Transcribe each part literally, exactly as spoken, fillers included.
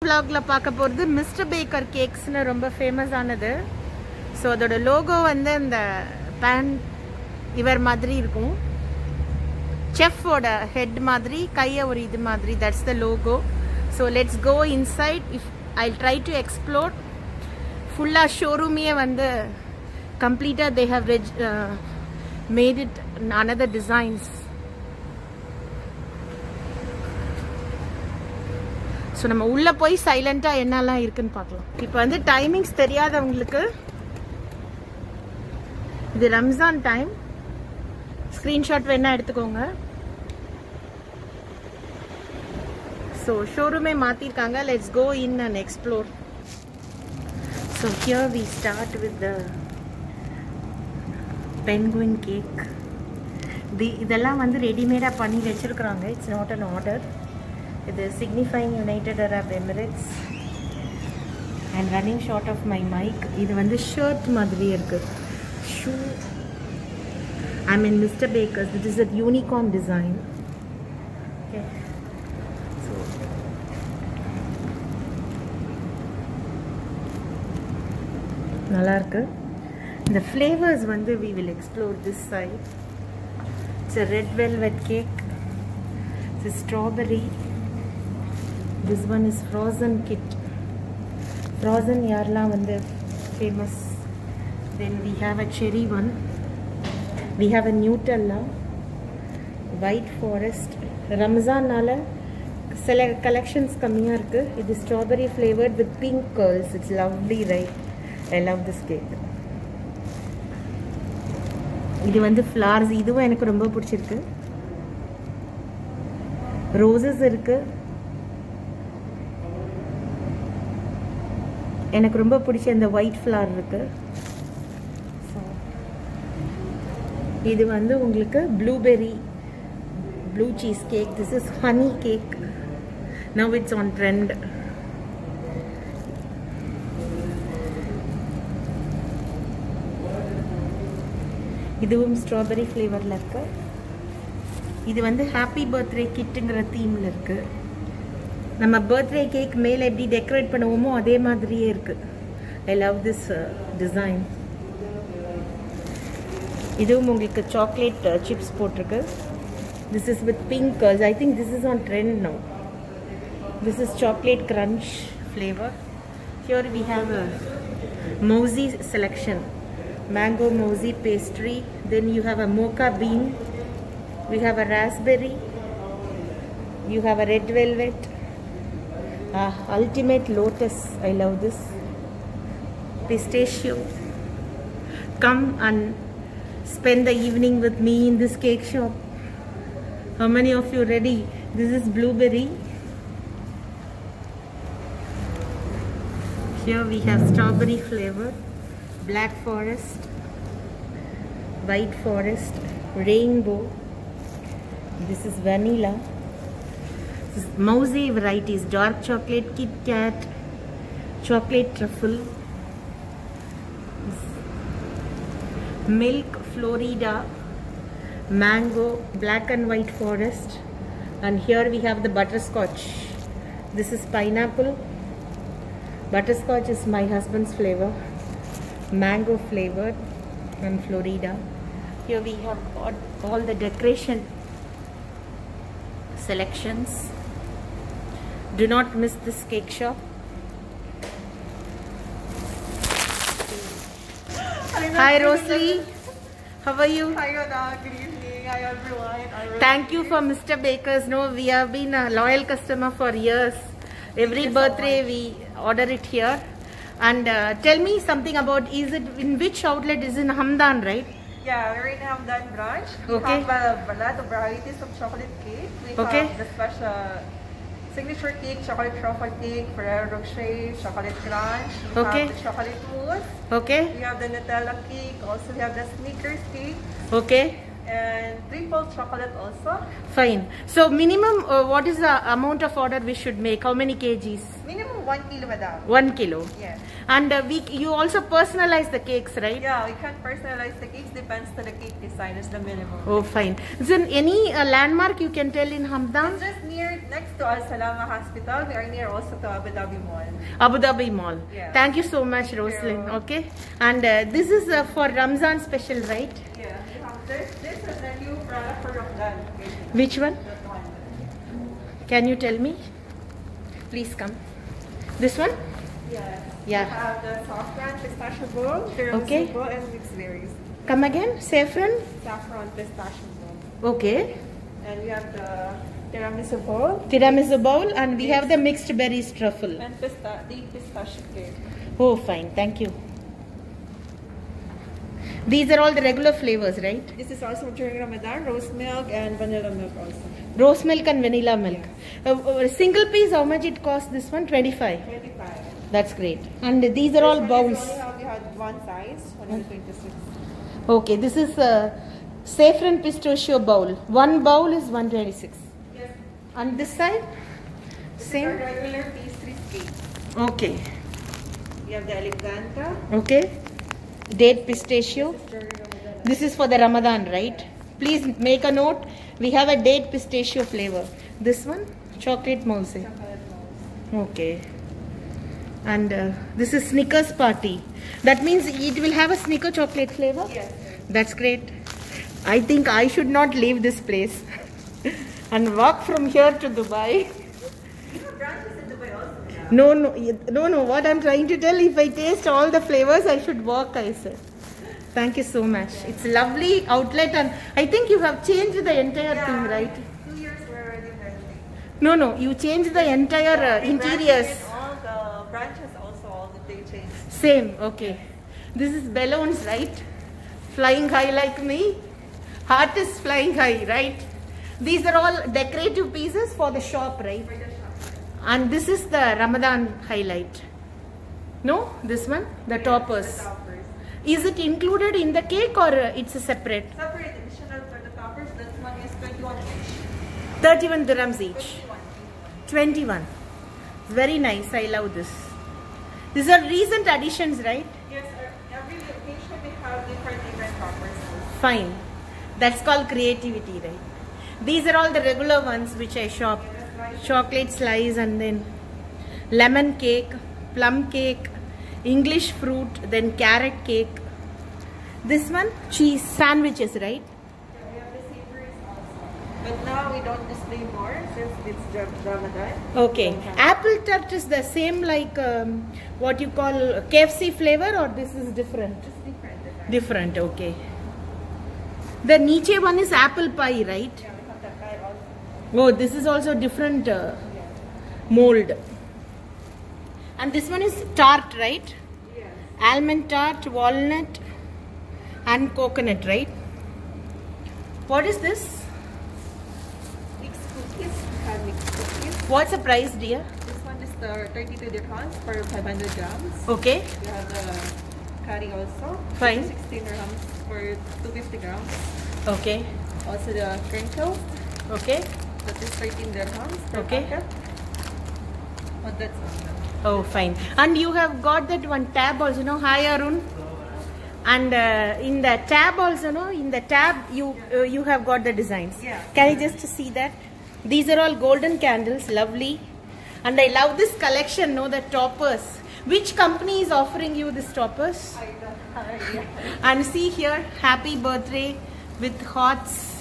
vlogல பார்க்க போறது மிஸ்டர் பேக்கர் கேக்ஸ்னு ரொம்ப ஃபேமஸ் ஆனது. ஸோ அதோட லோகோ வந்து இந்த பேன் இவர் மாதிரி இருக்கும். செஃப்போட ஹெட் மாதிரி கையை ஒரு இது மாதிரி. That's the logo. So let's go inside. If I try to explore. ஃபுல்லாக ஷோரூமே வந்து கம்ப்ளீட்டாக they have remade made another designs. So நம்ம உள்ளே போய் சைலண்ட்டாக என்னெல்லாம் இருக்குன்னு பார்க்கலாம். இப்போ வந்து டைமிங்ஸ் தெரியாதவங்களுக்கு இது ரம்ஜான் டைம். ஸ்க்ரீன்ஷாட் வேணா எடுத்துக்கோங்க. ஸோ ஷோரூமே மாற்றிருக்காங்க. Let's go in and explore. So here we start with the penguin cake. The இதெல்லாம் வந்து ரெடிமேடாக பண்ணி வச்சுருக்குறாங்க. It's not an order. இது signifying United Arab Emirates. And running short of my mic. இது வந்து ஷர்ட் மாதிரி இருக்குது. Shoe. I mean Mister Bakers. It is a unicorn design. Okay. So நல்லாயிருக்கு. இந்த ஃப்ளேவர்ஸ் வந்து we will explore this side. It's a red velvet cake. It's a strawberry. This one is frozen kit. Frozen yarla vandu famous. Then we have a cherry one. We have a Nutella. White forest. Ramzan nala select collections kammiya irukku. It is strawberry flavored with pink curls. It's lovely, right? I love this cake. இது வந்து flowers. இதுவும் எனக்கு ரொம்ப பிடிச்சிருக்கு. Roses இருக்கு. எனக்கு ரொம்ப பிடிச்ச இந்த ஒயிட் ஃப்ளவர் இருக்கு. இது வந்து உங்களுக்கு blueberry blue cheese cake. This is honey cake. Now it's on trend. இதுவும் ஸ்ட்ராபெரி ஃப்ளேவரில் இருக்கு. இது வந்து ஹாப்பி பர்த்டே கிட்டுங்கிற தீமில் இருக்குது. நம்ம பர்த்டே கேக் மேலே எப்படி டெக்கரேட் பண்ணுவோமோ அதே மாதிரியே இருக்குது. I love this design. இதுவும் உங்களுக்கு சாக்லேட் சிப்ஸ் போட்டிருக்கு. This is with pink curls. I think this is on trend now. This is chocolate crunch flavor. Here we have a mousse selection. Mango mousse pastry. Then you have a mocha bean. We have a raspberry. You have a red velvet. Uh, ultimate lotus. I love this. Pistachio. Come and spend the evening with me in this cake shop. How many of you ready? This is blueberry. Here we have strawberry flavor. Black forest, white forest, rainbow. This is vanilla. This is mousse varieties. Dark chocolate, Kit Kat, chocolate truffle, milk Florida, mango, black and white forest, and here we have the butterscotch. This is pineapple. Butterscotch is my husband's flavor. Mango flavored and Florida. Here we have got all the decoration selections. Do not miss this cake shop. Hi Rosalie, how are you? Hi Yoda, good evening. Hi everyone. Thank you for Mister Baker's. No, we have been a loyal customer for years. Every birthday we order it here. And uh, tell me something about, is it in which outlet? Is in Hamdan, right? Yeah, we're in Hamdan branch. We Okay. have a lot of varieties of chocolate cake. We Okay. have the special signature cake, chocolate truffle cake, Ferrero Rocher, chocolate crunch. We Okay. have the chocolate mousse. Okay. We have the Nutella cake. Also, we have the Snickers cake. Okay. and triple chocolate also. Fine. So minimum, uh, what is the amount of order we should make? How many kgs? Minimum one kilo, madam. One kilo. Yes. And uh, we, you also personalize the cakes, right? Yeah, we can personalize the cakes. Depends to the cake design. Is the minimum. Oh, fine. Is there any uh, landmark you can tell in Hamdan? It's just near, next to Al Salama Hospital. We are near also to Abu Dhabi Mall. Abu Dhabi Mall. Yeah. Thank you so much, Roslyn. Okay. And uh, this is uh, for Ramzan special, right? Yeah. We have this. This is the new product for Ramadan. Which one? That one. Can you tell me? Please come. This one? Yes. Yeah. We have the saffron pistachio bowl, tiramisu Okay. bowl, and mixed berries. Come again. Saffron? Saffron pistachio bowl. Okay. And we have the tiramisu bowl Tiramisu bowl, and we have the mixed berries truffle. and pista the pistachio cake. Oh, fine. Thank you. These are all the regular flavors, right? This is also during Ramadan, rose milk and vanilla milk also. Rose milk and vanilla milk. Uh, uh, single piece, how much it costs? This one? twenty-five. twenty-five. That's great. And these are all This one is bowls. only have, we had one size, one hundred twenty-six. Okay, this is a saffron pistachio bowl. One bowl is one twenty-six. Yes. And this side? This Same? is our regular pastry cake. Okay. We have the eleganta. Okay. Date pistachio. This is during Ramadan. This is for the Ramadan, right? Please make a note. We have a date pistachio flavor. This one? Chocolate mousse. Chocolate mousse. Okay. And uh, this is Snickers party. That means it will have a Snicker chocolate flavor? Yes. That's great. I think I should not leave this place and walk from here to Dubai. You have branches in Dubai also. Yeah. No, no, no, no. What I'm trying to tell, if I taste all the flavors, I should walk, I said. Thank you so much. It's a lovely outlet, and I think you have changed the entire Yeah, thing, right? Two years we're already there. No, no. You changed the entire uh, We interiors. branded all the branches also, all that they changed. Same. Okay. This is balloons, right? Flying high like me. Heart is flying high, right? These are all decorative pieces for the shop, right? For the shop. And this is the Ramadan highlight. No, this one, the toppers. The toppers. Is it included in the cake or uh, it's a separate? Separate additional for the toppers. This one is twenty-one each. thirty-one dirhams each. twenty-one. twenty-one. Very nice. I love this. These are recent additions, right? Yes, sir. Every location we have different different toppers. Fine. That's called creativity, right? These are all the regular ones which I shop. Chocolate slice, and then lemon cake, plum cake, English fruit, then carrot cake. This one, cheese sandwiches, right? Yeah, we have the savories also. But now we don't display more since it's Ra- Ramadan. Okay. We don't have- Apple tart is the same like um, what you call K F C flavor, or this is different? It's different. design. Different, okay. The Nietzsche one is apple pie, right? Yeah, we have that guy also. Oh, this is also different uh, Yes. mold. And this one is tart, right? Yes. Almond tart, walnut, and coconut, right? What is this? Mixed cookies. We have mixed cookies. What's the price, dear? This one is the thirty-two dirhams for five hundred grams. Okay, We have the curry also. Fine. sixteen dirhams for two hundred fifty grams. okay, Also the crinkle. okay. That is thirteen dirhams per Okay. packet. Oh, that's all. Oh, fine. And you have got that one tab also, no? Hi, Arun. And uh, in the tab also, no? In the tab, you uh, you have got the designs. Yeah. Can I just see that? These are all golden candles, lovely. And I love this collection, no? The toppers. Which company is offering you this toppers? I don't have idea. And see here, happy birthday with hearts.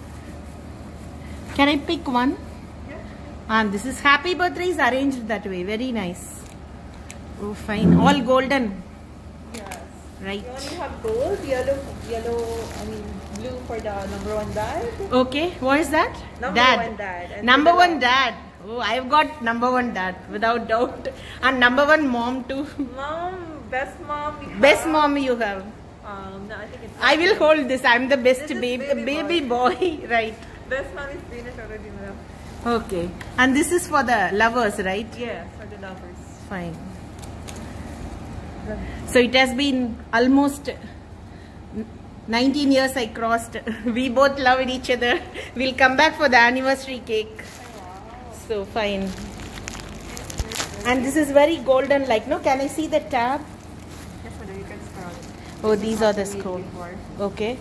Can I pick one? Yeah. And this is happy birthday is arranged that way. Very nice. Oh, fine. All golden. Yes. Right. We only have gold, yellow, yellow, I mean blue for the number one dad. Okay. What is that? Number dad. one dad. And Number for the one dog. dad. Oh, I've got number one dad without doubt. And number one mom too. Mom, best mom. we Best have. mom you have. Um, no, I think it's. I will hold this. I'm the best This is baby, baby baby boy. Right. Best mom is Venus already, madam. Okay. And this is for the lovers, right? Yes, for the lovers. Fine. So it has been almost nineteen years I crossed. We both loved each other. We'll come back for the anniversary cake. So fine. And this is very golden like, no? Can I see the tab? Yes, madam, you can scroll. Oh, these are the scroll. Okay.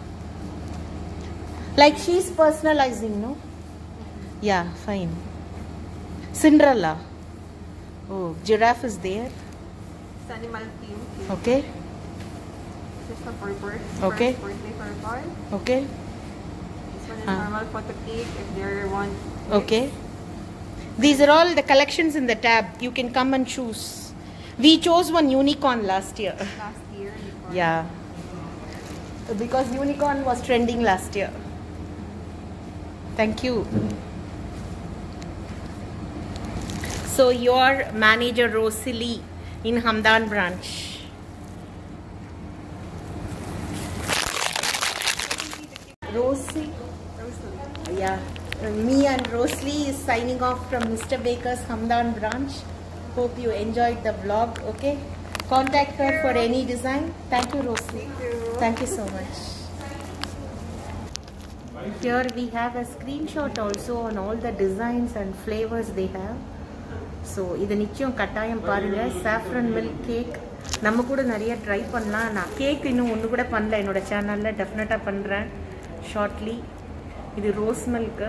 Like she's personalizing, no? Yeah, fine. Cinderella. Oh, giraffe is there. It's animal theme. Cake. Okay. This is the purpose. Okay. Birthday for a boy. Okay. This one is Ah. normal photo cake if there one. Okay. These are all the collections in the tab. You can come and choose. We chose one unicorn last year. Last year. Before. Yeah. Because unicorn was trending last year. Thank you. So your manager Rosalie in Hamdan branch. Rosie. Rosalie. Yeah. Uh, me and Rosalie is signing off from Mister Baker's Hamdan branch. Hope you enjoyed the vlog. Okay. Contact her for any design. Thank you, Rosalie. Thank you. Thank you so much. Here we have a screenshot also on all the designs and flavors they have. So இது நிச்சயம் கட்டாயம் பாருங்க. saffron milk cake நம்ம கூட நிறைய try பண்ணலாம். நான் cake இன்னும் ஒன்று கூட பண்ணல என்னோட சேனல்ல. டெஃபினட்டா பண்றேன் ஷார்ட்லி. இது rose milk.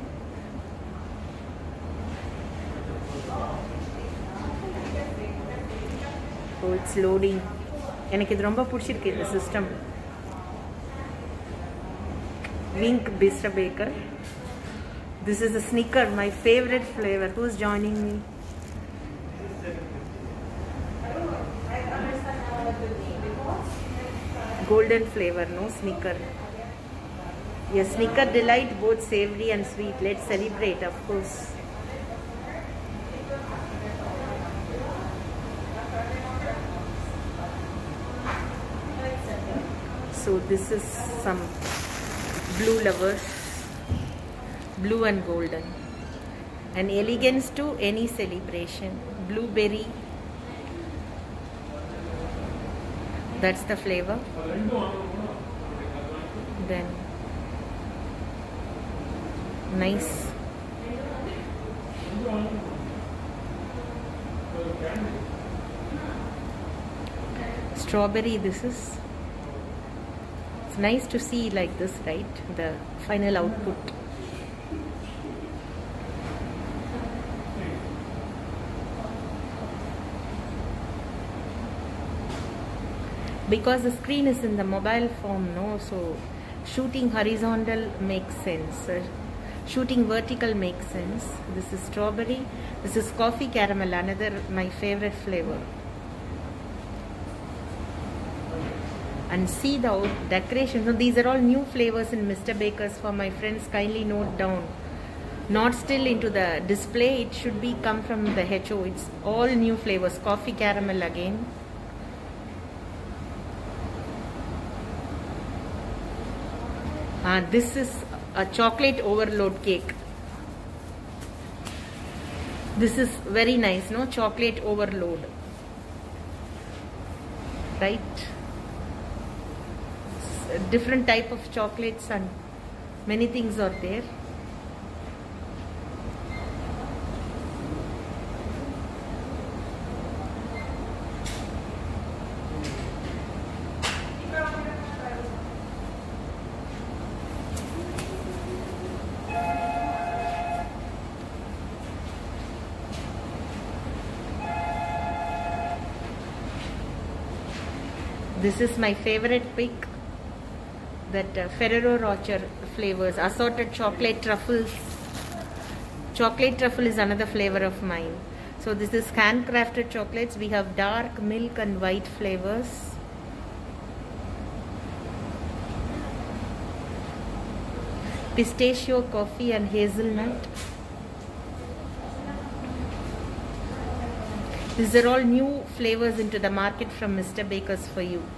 Oh, it's loading. எனக்கு இது ரொம்ப பிடிச்சிருக்கு இந்த system. Wink Mister Baker. This is a sneaker, my favorite flavor. Who's joining me? Golden flavor, no sneaker. Yes, sneaker delight, both savory and sweet. Let's celebrate, of course. So this is some blue lovers, blue and golden, and elegance to any celebration. Blueberry, that's the flavor. Then nice strawberry. This is, it's nice to see like this, right? The final output. Because the screen is in the mobile form, no, so shooting horizontal makes sense, uh, shooting vertical makes sense. This is strawberry. This is coffee caramel, another my favorite flavor. And see the decoration. So these are all new flavors in Mister Baker's. For my friends, kindly note down. Not still into the display. It should be come from the H O. It's all new flavors. Coffee caramel again. Uh, this is a chocolate overload cake. This is very nice, no? Chocolate overload. Right? Different type of chocolates and many things are there. This is my favorite pick, that uh, Ferrero Rocher flavors, assorted chocolate truffles. Chocolate truffle is another flavor of mine. So this is handcrafted chocolates. We have dark milk and white flavors. Pistachio, coffee and hazelnut. These are all new flavors into the market from Mister Baker's for you.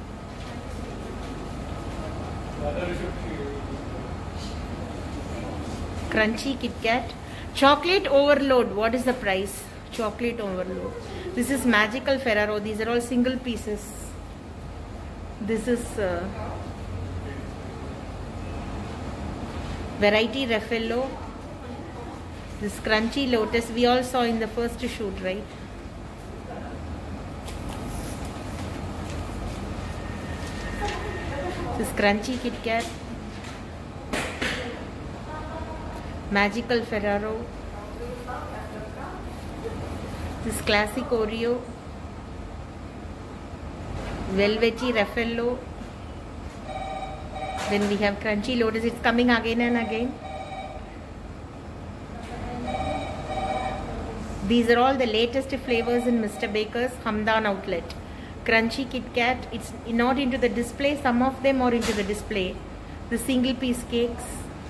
Crunchy Kit Kat. Chocolate overload. What is the price? Chocolate overload. This is magical Ferrero. These are all single pieces. This is uh, Variety Raffaello. This crunchy lotus we all saw in the first shoot, right? This crunchy Kit Kat. Magical Ferrero. This classic Oreo. Velvety Raffaello. Then we have crunchy lotus. It's coming again and again. These are all the latest flavors in Mister Baker's Hamdan outlet. Crunchy Kit Kat. It's not into the display. Some of them are into the display. The single piece cakes.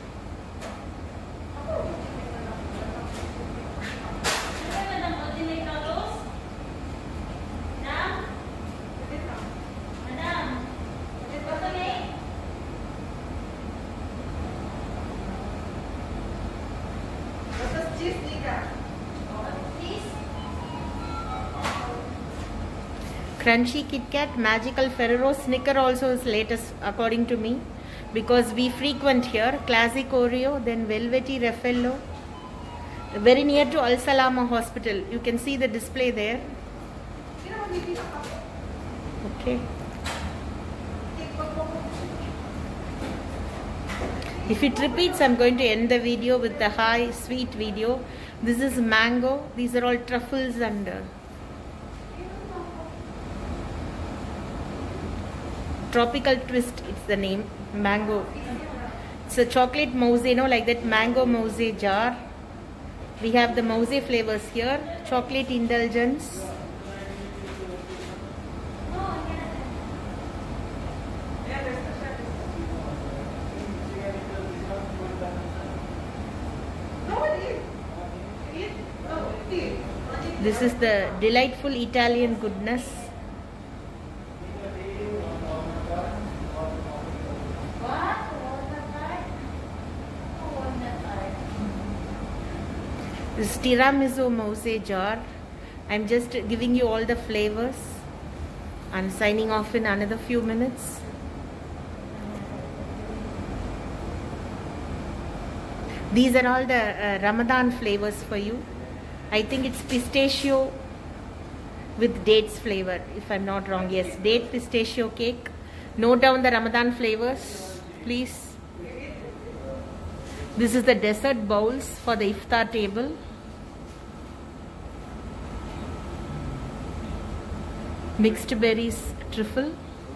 Crunchy Kit Kat, Magical Ferrero, Snicker also is latest according to me because we frequent here. Classic Oreo, then Velvety Raffaello. Very near to Al Salama Hospital. You can see the display there. Okay. If it repeats, I'm going to end the video with the high sweet video. This is mango. These are all truffles and uh, tropical twist. It's the name. Mango. It's a chocolate mousse, you know, like that mango mousse jar. We have the mousse flavors here. Chocolate indulgence. This is the delightful Italian goodness. This is tiramisu mousse jar. I'm just giving you all the flavors and signing off in another few minutes. These are all the uh, Ramadan flavors for you. I think it's pistachio with dates flavor, if I'm not wrong. Yes, date pistachio cake. Note down the Ramadan flavors, please. This is the dessert bowls for the iftar table. Mixed berries trifle.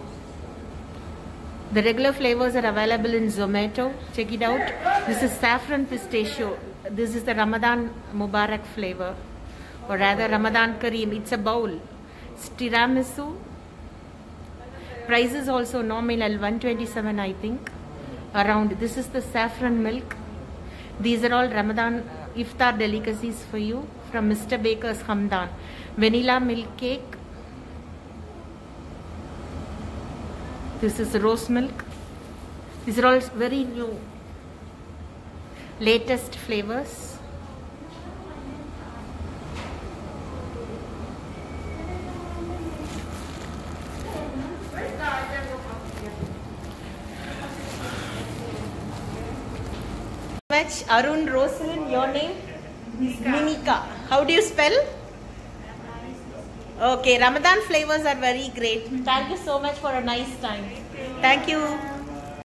The regular flavors are available in Zomato. Check it out. This is saffron pistachio. This is the Ramadan Mubarak flavor, or rather Ramadan Kareem. It's a bowl. It's tiramisu. Price is also nominal one twenty-seven, I think. Around. This is the saffron milk. These are all Ramadan iftar delicacies for you from Mister Baker's Hamdan. Vanilla milk cake. This is rose milk. These are all very new, latest flavors. Much Arun Rosalyn, your name? Minika. How do you spell? Okay, Ramadan flavors are very great. Thank you so much for a nice time. Thank you.